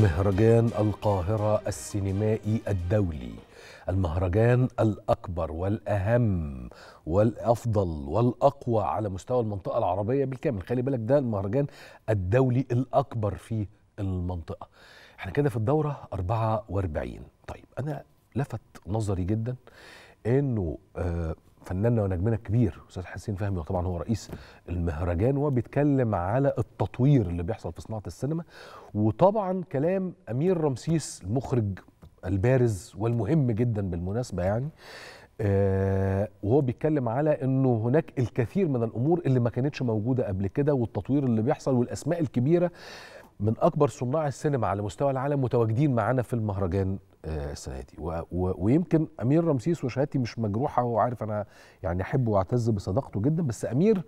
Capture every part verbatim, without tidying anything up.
مهرجان القاهرة السينمائي الدولي، المهرجان الأكبر والأهم والأفضل والأقوى على مستوى المنطقة العربية بالكامل. خلي بالك ده المهرجان الدولي الأكبر في المنطقة. احنا كده في الدورة أربعة وأربعين. طيب أنا لفت نظري جدا إنه آه فناننا ونجمنا الكبير أستاذ حسين فهمي، وطبعا هو رئيس المهرجان، وبيتكلم على التطوير اللي بيحصل في صناعة السينما، وطبعا كلام أمير رمسيس المخرج البارز والمهم جدا بالمناسبة يعني، آه وهو بيتكلم على انه هناك الكثير من الامور اللي ما كانتش موجودة قبل كده، والتطوير اللي بيحصل والاسماء الكبيرة من اكبر صناع السينما على مستوى العالم متواجدين معانا في المهرجان آه السنة دي. و و ويمكن امير رمسيس، وشهادتي مش مجروحة، وهو عارف انا يعني احبه واعتز بصداقته جدا، بس امير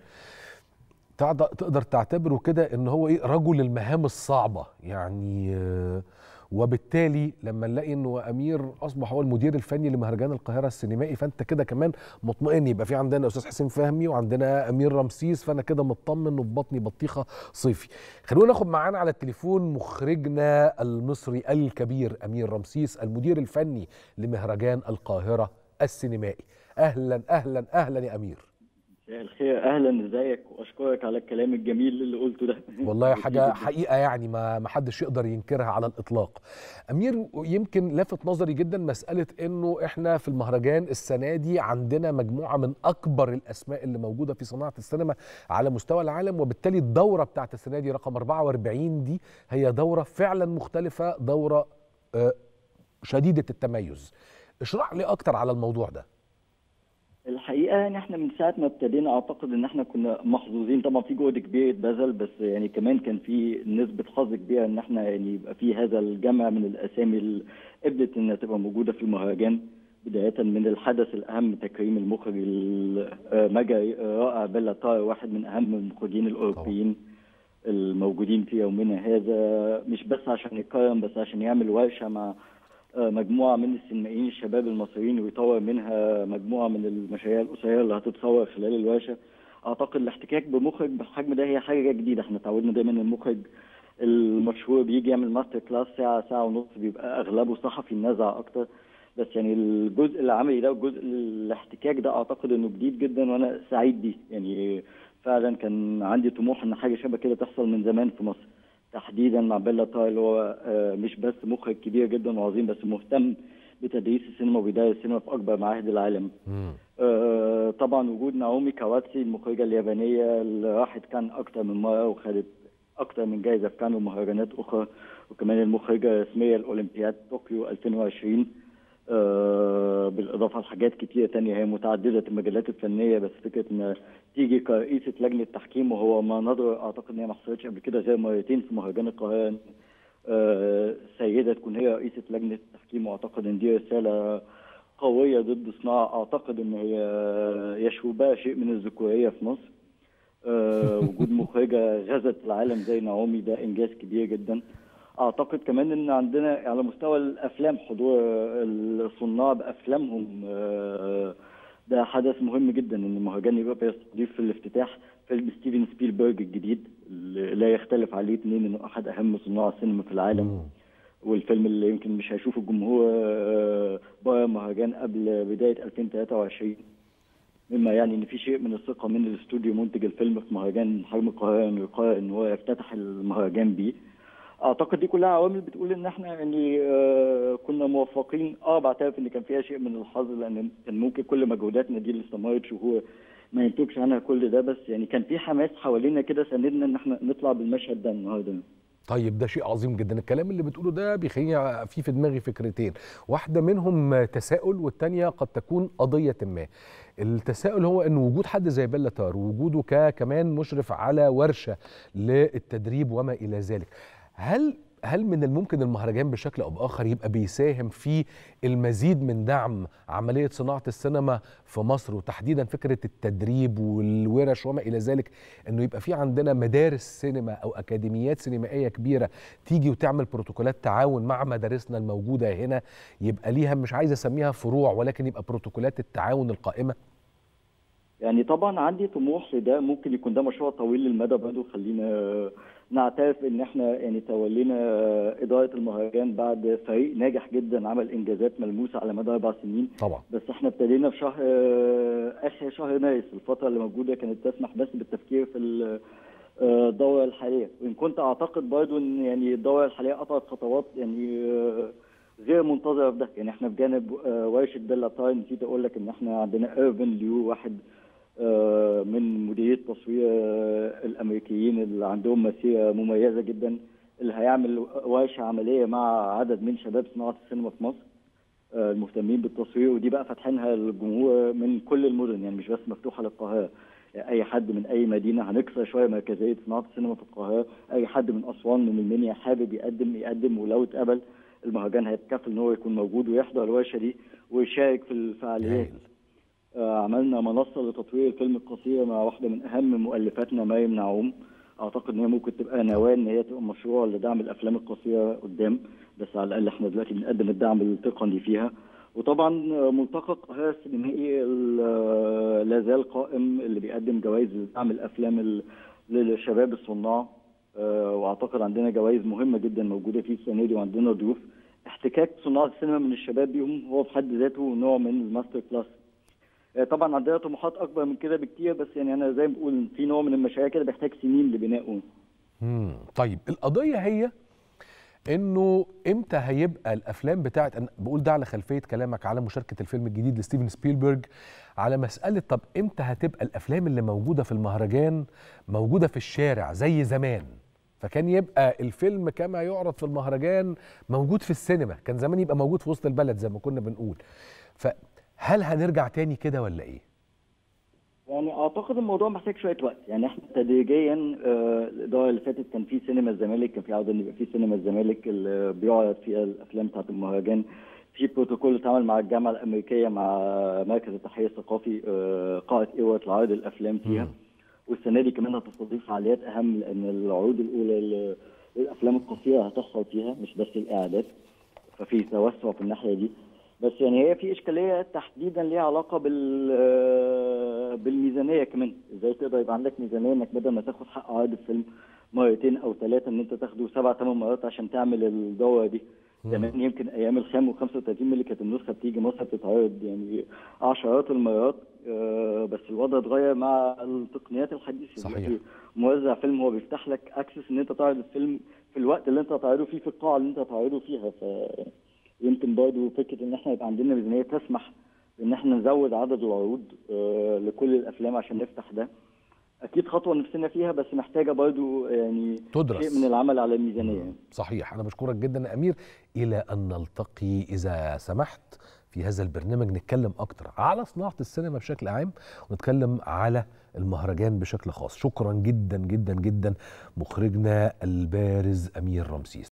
تقدر تعتبره كده ان هو ايه، رجل المهام الصعبة يعني. آه وبالتالي لما نلاقي انه امير اصبح هو المدير الفني لمهرجان القاهره السينمائي، فانت كده كمان مطمئن يبقى في عندنا استاذ حسين فهمي وعندنا امير رمسيس، فانا كده مطمن وفي بطني بطيخه صيفي. خلونا ناخد معانا على التليفون مخرجنا المصري الكبير امير رمسيس، المدير الفني لمهرجان القاهره السينمائي. اهلا اهلا اهلا يا امير. مساء الخير، اهلا، ازيك؟ واشكرك على الكلام الجميل اللي قلته ده. والله حاجه حقيقه يعني ما ما حدش يقدر ينكرها على الاطلاق. امير، يمكن لفت نظري جدا مساله انه احنا في المهرجان السنه دي عندنا مجموعه من اكبر الاسماء اللي موجوده في صناعه السينما على مستوى العالم، وبالتالي الدوره بتاعت السنه دي رقم أربعة وأربعين دي هي دوره فعلا مختلفه، دوره شديده التميز. اشرح لي اكتر على الموضوع ده. الحقيقه يعني احنا من ساعه ما ابتدينا اعتقد ان احنا كنا محظوظين، طبعا في جهد كبير اتبذل، بس يعني كمان كان في نسبه حظ كبيره ان احنا يعني يبقى في هذا الجمع من الاسامي اللي قبلت انها تبقى موجوده في المهرجان، بدايه من الحدث الاهم تكريم المخرج المجري رائع بيلا طاهر، واحد من اهم المخرجين الاوروبيين الموجودين في يومنا هذا، مش بس عشان يكرم، بس عشان يعمل ورشه مع مجموعة من السينمائيين الشباب المصريين ويطور منها مجموعة من المشاريع القصيرة اللي هتتصور خلال الورشة. أعتقد الاحتكاك بمخرج بالحجم ده هي حاجة جديدة. احنا تعودنا دايما المخرج المشهور بيجي يعمل ماستر كلاس ساعة ساعة ونص، بيبقى أغلبه صحفي نزع أكتر، بس يعني الجزء العملي ده والجزء الاحتكاك ده أعتقد إنه جديد جدا، وأنا سعيد بيه. يعني فعلا كان عندي طموح إن حاجة شبه كده تحصل من زمان في مصر، تحديدا مع بيلا طاهر اللي هو مش بس مخرج كبير جدا وعظيم، بس مهتم بتدريس السينما وبيدرس السينما في اكبر معاهد العالم. آه طبعا وجود ناومي كواتسي المخرجه اليابانيه اللي راحت كان اكتر من مره وخدت اكتر من جائزه في كان ومهرجانات اخرى، وكمان المخرجه الرسميه الاولمبياد طوكيو ألفين وعشرين، آه بالاضافه لحاجات كتيره تانية هي متعدده المجالات الفنيه. بس فكره ان تيجي كرئيسه لجنه تحكيم، وهو ما نظر اعتقد ان هي ما حصلتش قبل كده غير مرتين في مهرجان القاهره، آه سيده تكون هي رئيسه لجنه التحكيم، واعتقد ان دي رساله قويه ضد صناعه اعتقد ان هي يشوب بها شيء من الذكوريه في مصر. آه وجود مخرجه غزت العالم زي ناومي ده انجاز كبير جدا. اعتقد كمان ان عندنا على مستوى الافلام حضور الصناع بافلامهم، ده حدث مهم جدا ان المهرجان يبقى بيستضيف في الافتتاح فيلم ستيفن سبيلبرج الجديد اللي لا يختلف عليه اثنين انه احد اهم صناع السينما في العالم، والفيلم اللي يمكن مش هيشوف الجمهور بره المهرجان قبل بدايه ألفين وثلاثة وعشرين، مما يعني ان في شيء من الثقه من الاستوديو منتج الفيلم في مهرجان حرم القاهره انه يقرر ان هو يفتتح المهرجان بيه. اعتقد دي كلها عوامل بتقول ان احنا يعني آه كنا موفقين. اه بعترف ان كان فيها شيء من الحظ، لان كان ممكن كل مجهوداتنا دي اللي استمرت شهور ما ينتجش عنها كل ده، بس يعني كان في حماس حوالينا كده ساندنا ان احنا نطلع بالمشهد ده النهارده. طيب ده شيء عظيم جدا. الكلام اللي بتقوله ده بيخليني في في دماغي فكرتين، واحده منهم تساؤل والثانيه قد تكون قضيه ما. التساؤل هو ان وجود حد زي بيلا طاهر ووجوده كمان مشرف على ورشه للتدريب وما الى ذلك، هل هل من الممكن المهرجان بشكل او باخر يبقى بيساهم في المزيد من دعم عمليه صناعه السينما في مصر، وتحديدا فكره التدريب والورش وما الى ذلك، انه يبقى في عندنا مدارس سينما او اكاديميات سينمائيه كبيره تيجي وتعمل بروتوكولات تعاون مع مدارسنا الموجوده هنا، يبقى ليها مش عايز اسميها فروع ولكن يبقى بروتوكولات التعاون القائمه؟ يعني طبعا عندي طموح لده، ممكن يكون ده مشروع طويل المدى برضه، خلينا نعترف ان احنا يعني تولينا اداره المهرجان بعد فريق ناجح جدا عمل انجازات ملموسه على مدى اربع سنين. طبعا. بس احنا ابتدينا في شهر اخر شهر مارس، الفتره اللي موجوده كانت تسمح بس بالتفكير في الدوره الحاليه، وان كنت اعتقد برضو ان يعني الدوره الحاليه قطعت خطوات يعني غير منتظره في ده. يعني احنا بجانب ورشه بيلا تايم نسيت اقول لك ان احنا عندنا ايرفن ليو، واحد من مديرية التصوير الامريكيين اللي عندهم مسيره مميزه جدا، اللي هيعمل ورشه عمليه مع عدد من شباب صناعه السينما في مصر المهتمين بالتصوير، ودي بقى فاتحينها للجمهور من كل المدن، يعني مش بس مفتوحه للقاهره. يعني اي حد من اي مدينه، هنكسر شويه مركزيه صناعه السينما في القاهره، اي حد من اسوان من المنيا حابب يقدم يقدم، ولو اتقبل المهرجان هيتكفل ان هو يكون موجود ويحضر الورشه دي ويشارك في الفعاليات. عملنا منصه لتطوير الفيلم القصير مع واحده من اهم مؤلفاتنا مريم نعوم، اعتقد ان هي ممكن تبقى نواه ان هي تبقى مشروع لدعم الافلام القصيره قدام، بس على الاقل احنا دلوقتي بنقدم الدعم التقني فيها. وطبعا ملتقى القاهره السينمائي لا زال قائم، اللي بيقدم جوائز لدعم الافلام للشباب الصناع، واعتقد عندنا جوائز مهمه جدا موجوده فيه السنه دي، وعندنا ضيوف. احتكاك صناع السينما من الشباب بيهم هو في حد ذاته نوع من الماستر كلاس. طبعا عندنا طموحات اكبر من كده بكتير، بس يعني انا زي ما بقول في نوع من المشاريع كده بيحتاج سنين لبنائه. امم طيب القضيه هي انه امتى هيبقى الافلام بتاعت، انا بقول ده على خلفيه كلامك على مشاركه الفيلم الجديد لستيفن سبيلبرج، على مساله طب امتى هتبقى الافلام اللي موجوده في المهرجان موجوده في الشارع زي زمان؟ فكان يبقى الفيلم كما يعرض في المهرجان موجود في السينما، كان زمان يبقى موجود في وسط البلد زي ما كنا بنقول. فهل هنرجع تاني كده ولا ايه؟ يعني اعتقد الموضوع محتاج شويه وقت. يعني احنا تدريجيا الاداره اللي فاتت كان في سينما الزمالك، كان في عوده ان يبقى في سينما الزمالك اللي بيعرض فيها الافلام بتاعت المهرجان. في بروتوكول اتعمل مع الجامعه الامريكيه مع مركز التحرير الثقافي قاعه ايوت لعرض الافلام فيها. والسنه دي كمان هتستضيف فعاليات اهم، لان العروض الاولى للافلام القصيره هتحصل فيها مش بس الاعداد، ففي توسع في الناحيه دي. بس يعني هي في اشكاليه تحديدا ليها علاقه بال بالميزانيه كمان. ازاي تقدر يبقى عندك ميزانيه انك بدل ما تاخد حق عرض الفيلم مرتين او ثلاثه ان انت تاخده سبع ثمان مرات عشان تعمل الدوره دي. زمان يمكن ايام الخام وخمسة وثلاثين مللي كانت النسخه بتيجي مصر بتتعرض يعني عشرات المرات، بس الوضع اتغير مع التقنيات الحديثه. صحيح. موزع فيلم هو بيفتح لك اكسس ان انت تعرض الفيلم في الوقت اللي انت هتعرضه فيه في القاعه اللي انت هتعرضه فيها. ف يمكن برضه فكره ان احنا يبقى عندنا ميزانيه تسمح ان احنا نزود عدد العروض لكل الافلام عشان نفتح ده، اكيد خطوه نفسنا فيها، بس محتاجه برضه يعني تدرس. شيء من العمل على الميزانيه. صحيح. انا بشكرك جدا يا امير، الى ان نلتقي اذا سمحت في هذا البرنامج نتكلم اكتر على صناعه السينما بشكل عام، ونتكلم على المهرجان بشكل خاص. شكرا جدا جدا جدا مخرجنا البارز امير رمسيس.